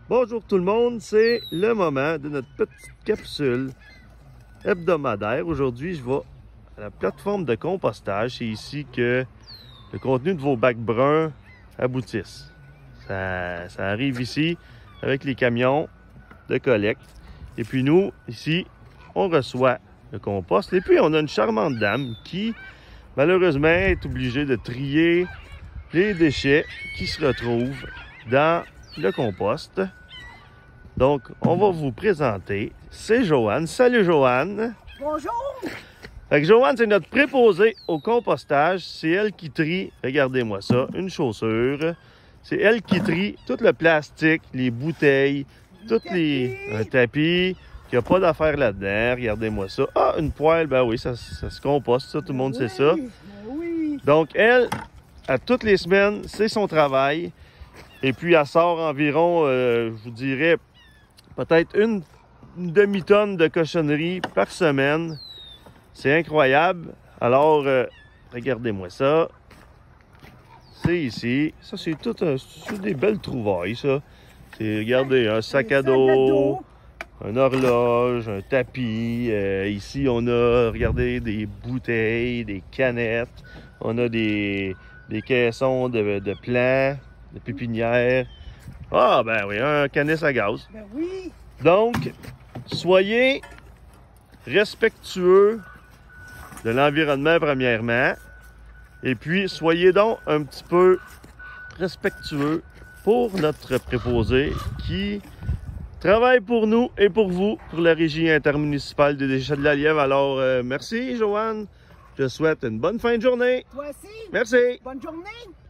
Bonjour tout le monde, c'est le moment de notre petite capsule hebdomadaire. Aujourd'hui, je vais à la plateforme de compostage. C'est ici que le contenu de vos bacs bruns aboutissent. Ça arrive ici avec les camions de collecte. Et puis nous, ici, on reçoit le compost. Et puis, on a une charmante dame qui, malheureusement, est obligée de trier les déchets qui se retrouvent dans le compost. Donc, on va vous présenter. C'est Joanne. Salut Joanne. Bonjour. Fait que Joanne, c'est notre préposée au compostage. C'est elle qui trie, regardez-moi ça, une chaussure. C'est elle qui trie tout le plastique, les bouteilles, un tapis, qu'il n'y a pas d'affaires là-dedans. Regardez-moi ça. Ah, une poêle, ben oui, ça se composte, ça, tout le monde sait ça. Oui. Donc, elle, à toutes les semaines, c'est son travail. Et puis, elle sort environ, je vous dirais, peut-être une demi-tonne de cochonneries par semaine. C'est incroyable. Alors, regardez-moi ça. C'est ici. Ça, c'est des belles trouvailles, ça. Regardez, un sac à dos, une horloge, un tapis. Ici, on a, regardez, des bouteilles, des canettes. On a des caissons de plants, de pépinières. Ah, ben oui, un canis à gaz. Ben oui. Donc, soyez respectueux de l'environnement, premièrement. Et puis, soyez donc un petit peu respectueux pour notre préposé qui travaille pour nous et pour vous, pour la Régie intermunicipale des déchets de la Lièvre. Alors, merci, Joanne. Je te souhaite une bonne fin de journée. Toi aussi. Merci. Bonne journée.